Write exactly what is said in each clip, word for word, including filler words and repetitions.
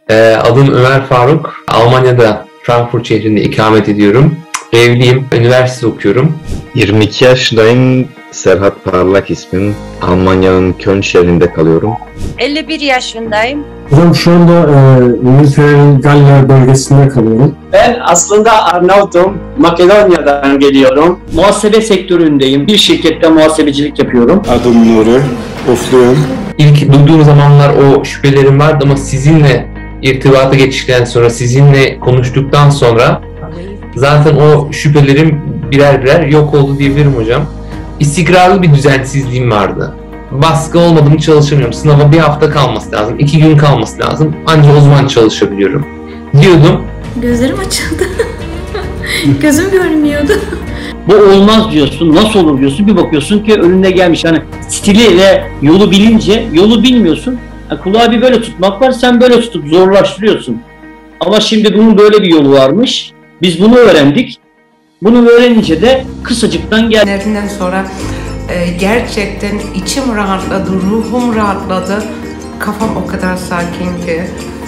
Ee, adım Ömer Faruk. Almanya'da Frankfurt şehrinde ikamet ediyorum. Evliyim, üniversite okuyorum. yirmi iki yaşındayım. Serhat Parlak ismim. Almanya'nın Köln şehrinde kalıyorum. elli bir yaşındayım. Hocam şu anda e, İngiltere'nin Galler bölgesinde kalıyorum. Ben aslında Arnavut'um. Makedonya'dan geliyorum. Muhasebe sektöründeyim. Bir şirkette muhasebecilik yapıyorum. Adım Nuri, Ofluyum. İlk duyduğum zamanlar o şüphelerim vardı ama sizinle irtibata geçtikten sonra, sizinle konuştuktan sonra zaten o şüphelerim birer birer yok oldu diyebilirim hocam. İstikrarlı bir düzensizliğim vardı. Baskı olmadım, çalışamıyorum. Sınava bir hafta kalması lazım, iki gün kalması lazım. Ancak o zaman çalışabiliyorum diyordum. Gözlerim açıldı. Gözüm görmüyordu. Bu olmaz diyorsun, nasıl olur diyorsun, bir bakıyorsun ki önüne gelmiş. Hani stili ve yolu bilince, yolu bilmiyorsun. Yani kulağı bir böyle tutmak var, sen böyle tutup zorlaştırıyorsun. Ama şimdi bunun böyle bir yolu varmış. Biz bunu öğrendik. Bunu öğrenince de kısacıktan geldi. Nereden sonra e, gerçekten içim rahatladı, ruhum rahatladı. Kafam o kadar sakin ki.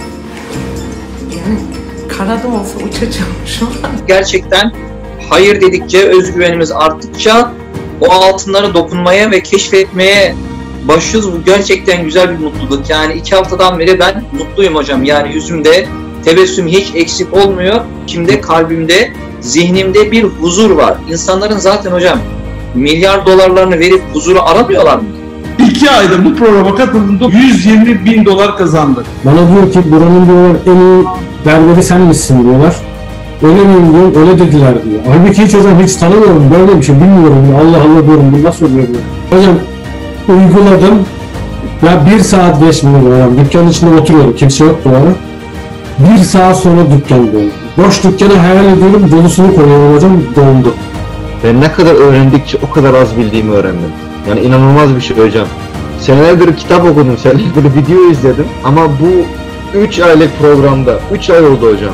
Yani kanadım olsa uçacağım şu an. Gerçekten hayır dedikçe, özgüvenimiz arttıkça o altınlara dokunmaya ve keşfetmeye başlıyoruz. Bu gerçekten güzel bir mutluluk. Yani iki haftadan beri ben mutluyum hocam. Yani yüzümde tebessüm hiç eksik olmuyor. İçimde, kalbimde, zihnimde bir huzur var. İnsanların zaten hocam milyar dolarlarını verip huzuru aramıyorlar mı? İki ayda bu programa katıldığımda yüz yirmi bin dolar kazandık. Bana diyor ki buranın diyor en iyi berberi sen misin diyorlar. Öyle miyim diyor, öyle dediler diyor. Halbuki hiç hocam hiç tanımıyorum, böyle bir şey bilmiyorum diyor. Allah Allah diyorum, bu nasıl oluyor diyor. Hocam uyguladım. Ya bir saat geçmiyor hocam. Dükkanın içinde oturuyorum, kimse yoktu bana. Bir saat sonra dükkan doldu. Boş dükkanı hayal ediyorum, dolusunu koyuyorum hocam, doldu. Ben ne kadar öğrendikçe o kadar az bildiğimi öğrendim. Yani inanılmaz bir şey hocam. Senelerdir kitap okudum, senelerdir video izledim. Ama bu üç aylık programda, üç ay oldu hocam.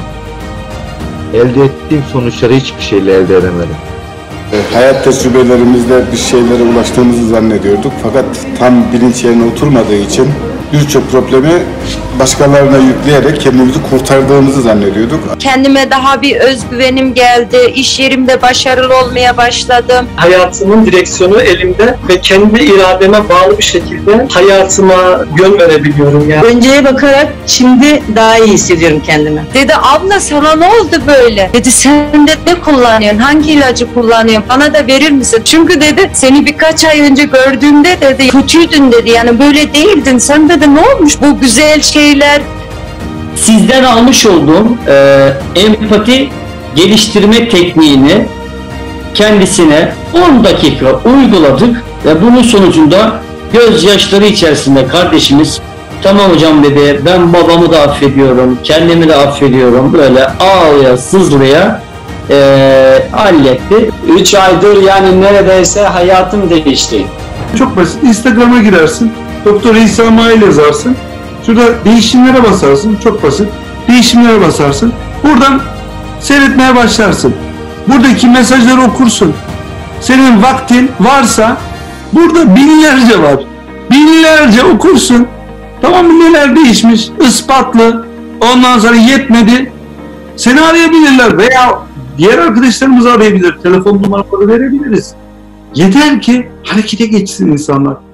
Elde ettiğim sonuçları hiçbir şeyle elde edemedim. Hayat tecrübelerimizle bir şeylere ulaştığımızı zannediyorduk. Fakat tam bilinç yerine oturmadığı için birçok problemi başkalarına yükleyerek kendimizi kurtardığımızı zannediyorduk. Kendime daha bir özgüvenim geldi. İş yerimde başarılı olmaya başladım. Hayatımın direksiyonu elimde ve kendi irademe bağlı bir şekilde hayatıma yön verebiliyorum. Yani. Önceye bakarak şimdi daha iyi hissediyorum kendimi. Dedi abla sana ne oldu böyle? Dedi sen de ne kullanıyorsun? Hangi ilacı kullanıyorsun? Bana da verir misin? Çünkü dedi seni birkaç ay önce gördüğümde dedi kötüydün dedi. Yani böyle değildin. Sen dedi ne olmuş bu güzel şeyler? Sizden almış olduğum e, empati geliştirme tekniğini kendisine on dakika uyguladık ve bunun sonucunda gözyaşları içerisinde kardeşimiz tamam hocam dedi, ben babamı da affediyorum, kendimi de affediyorum, böyle ağlaya sızlaya e, halletti. Üç aydır yani neredeyse hayatım değişti. Çok basit. Instagram'a girersin. Doktor İsa Mail yazarsın. Şurada değişimlere basarsın. Çok basit. Değişimlere basarsın. Buradan seyretmeye başlarsın. Buradaki mesajları okursun. Senin vaktin varsa burada binlerce var. Binlerce okursun. Tamam mı? Neler değişmiş? Ispatlı. Ondan sonra yetmedi. Seni arayabilirler veya diğer arkadaşlarımızı arayabilir. Telefon numaraları verebiliriz. Yeter ki harekete geçsin insanlar.